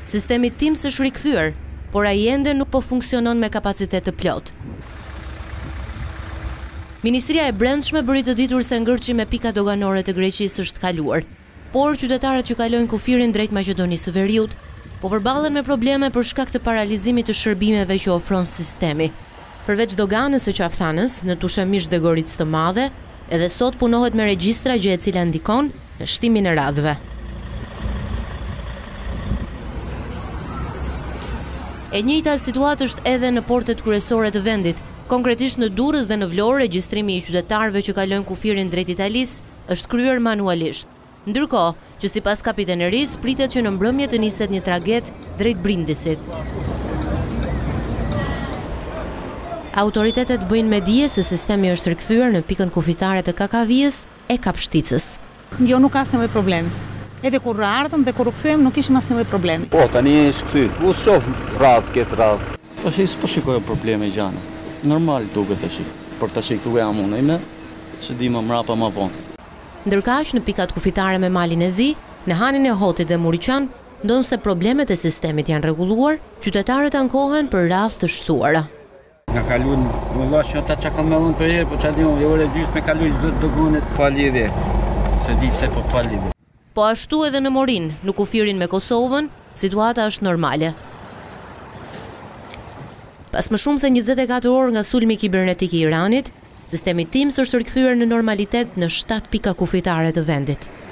Sistemi Teams është rikthyer, por ai ende nuk po funksionon me kapacitet të plot. Ministria e Brendshme bëri të ditur se ngërçi me pika doganore të Greqisë është kaluar, por qytetarët që kalojnë kufirin drejt Maqedonisë së Veriut po përballen me probleme për shkak të paralizimit të shërbimeve që ofron sistemi. Përveç doganës së qafthanës në Tushemisht dhe Goricë të Madhe, edhe sot punohet me regjistra, gjë e cila ndikon në shtimin e radhëve. E njëjta situatë është edhe në portet kryesore të vendit. Konkretisht në Durrës dhe në Vlorë, regjistrimi i qytetarëve që kalojnë kufirin drejt Italisë është kryer manualisht. Ndërkohë që sipas kapitanerisë pritet që në mbrëmje të niset një traget drejt Brindisit. Autoritetet bëjnë me dije se sistemi është rikthyer në pikën kufitare të Kakavijës e Kapshticës. Jo, nuk ka asnjë problem. Edhe kur ardhëm dhe kur u kthyem nuk kishim asnjë problem. Po, tani është kthyr. U shoh radh këtë radh. Tash s'po shikoj probleme gjana. Normal duket tash. Por tash këtu jam unë me, se di më mrapa më vonë. Ndërkaq në pikat kufitare me malin e Zi, në hanin e Hotit dhe Muriqan, ndonë se problemet e sistemit janë rregulluar, qytetarët ankohen për radhë të shtuara. Nga kaluan më lash që ata që kanë mellon për herë, po çadi unë ore gjys me kaluaj zot dogonet pa lidhje. Se di pse po pa lidhje. Po ashtu edhe në Morin, në kufirin me Kosovën, situata është normale. Pas më shumë se 24 orë nga sulmi kibernetik i Iranit, sistemi Teams është rikthyer në normalitet në 7 pika kufitare të vendit.